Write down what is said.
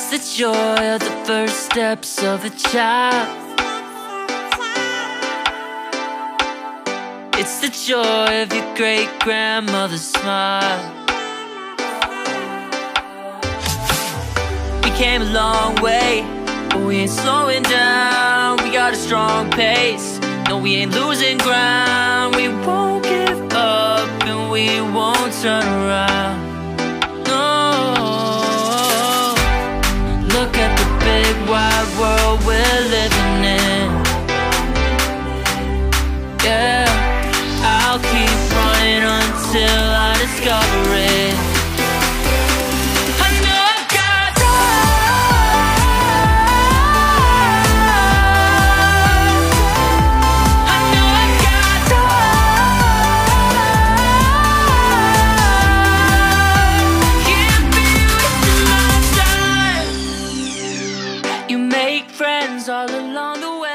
It's the joy of the first steps of a child. It's the joy of your great-grandmother's smile. We came a long way, but we ain't slowing down. We got a strong pace, no, we ain't losing ground. We won't give up and we won't turn around. Look at the big wide world we're living in. Yeah, I'll keep running until I discover it. I know I've got drive. I know I've got drive. Can't be wasting my time. You make friends all along the way.